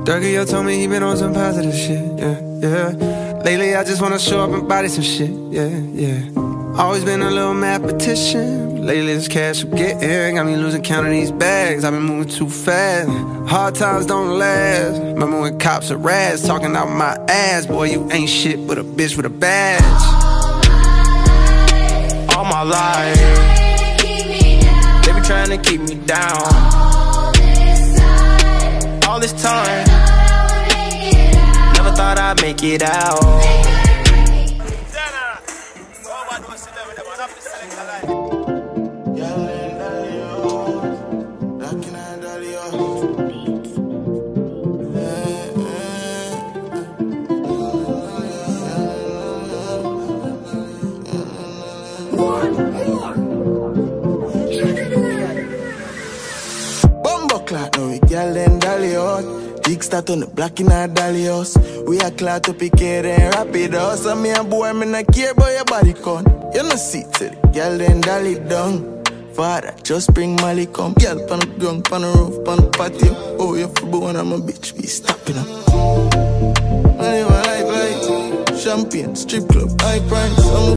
Dougie told me he been on some positive shit, yeah, yeah. Lately I just wanna show up and body some shit, yeah, yeah. Always been a little mathematician. Lately this cash I'm getting got me losing count of these bags. I've been moving too fast. Hard times don't last. Remember when cops are rats talking out my ass? Boy, you ain't shit but a bitch with a badge. All my life they been trying to keep me down. All this time never thought I'd make it out. Clock, now we girl and dolly out. Big start on the block in our dolly house. We are clock to pick it and wrap it out. So me a boy, me not care about your body count. You no see till the girl and dolly down. Father, just bring Molly come. Girl pan the ground, pan the roof, pan the patio. Oh, you for born, I'm a bitch, be stopping up. I live my life like champagne, strip club, high price.